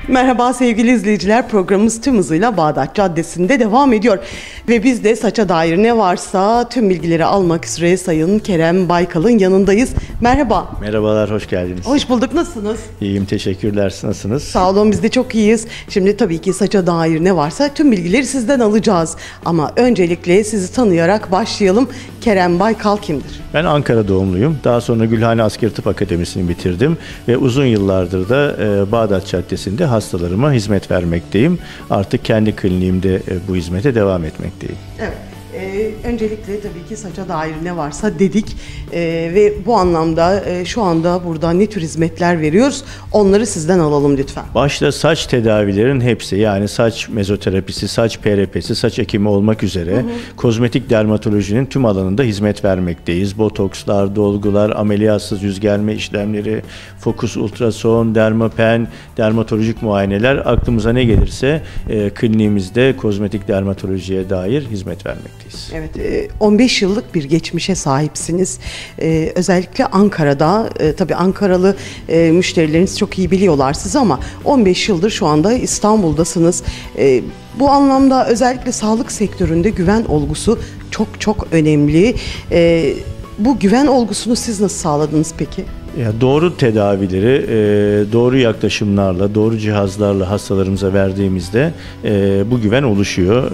Merhaba sevgili izleyiciler, programımız tüm hızıyla Bağdat Caddesi'nde devam ediyor. Ve biz de saça dair ne varsa tüm bilgileri almak üzere Sayın Kerem Baykal'ın yanındayız. Merhaba. Merhabalar, hoş geldiniz. Hoş bulduk, nasılsınız? İyiyim, teşekkürler. Nasılsınız? Sağ olun, biz de çok iyiyiz. Şimdi tabii ki saça dair ne varsa tüm bilgileri sizden alacağız. Ama öncelikle sizi tanıyarak başlayalım. Kerem Baykal kimdir? Ben Ankara doğumluyum. Daha sonra Gülhane Askeri Tıp Akademisi'ni bitirdim. Ve uzun yıllardır da Bağdat Caddesi'nde hastalarıma hizmet vermekteyim. Artık kendi kliniğimde bu hizmete devam etmekteyim. Evet. Öncelikle tabii ki saça dair ne varsa dedik ve bu anlamda şu anda burada ne tür hizmetler veriyoruz, onları sizden alalım lütfen. Başta saç tedavilerin hepsi, yani saç mezoterapisi, saç PRP'si, saç ekimi olmak üzere kozmetik dermatolojinin tüm alanında hizmet vermekteyiz. Botokslar, dolgular, ameliyatsız yüz germe işlemleri, fokus ultrason, dermapen, dermatolojik muayeneler, aklımıza ne gelirse kliniğimizde kozmetik dermatolojiye dair hizmet vermekteyiz. Evet, 15 yıllık bir geçmişe sahipsiniz. Özellikle Ankara'da, tabii Ankaralı müşterileriniz çok iyi biliyorlar sizi ama 15 yıldır şu anda İstanbul'dasınız. Bu anlamda özellikle sağlık sektöründe güven olgusu çok önemli. Bu güven olgusunu siz nasıl sağladınız peki? Doğru tedavileri, doğru yaklaşımlarla, doğru cihazlarla hastalarımıza verdiğimizde bu güven oluşuyor.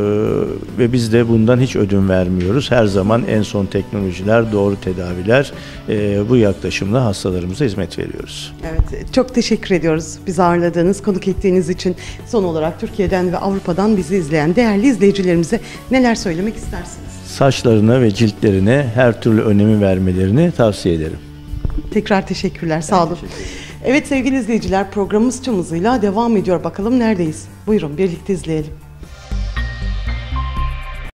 Ve biz de bundan hiç ödün vermiyoruz. Her zaman en son teknolojiler, doğru tedaviler, bu yaklaşımla hastalarımıza hizmet veriyoruz. Evet, çok teşekkür ediyoruz bizi ağırladığınız, konuk ettiğiniz için. Son olarak Türkiye'den ve Avrupa'dan bizi izleyen değerli izleyicilerimize neler söylemek istersiniz? Saçlarına ve ciltlerine her türlü önemi vermelerini tavsiye ederim. Tekrar teşekkürler, sağ olun. Evet sevgili izleyiciler, programımız tüm hızıyla devam ediyor. Bakalım neredeyiz? Buyurun birlikte izleyelim.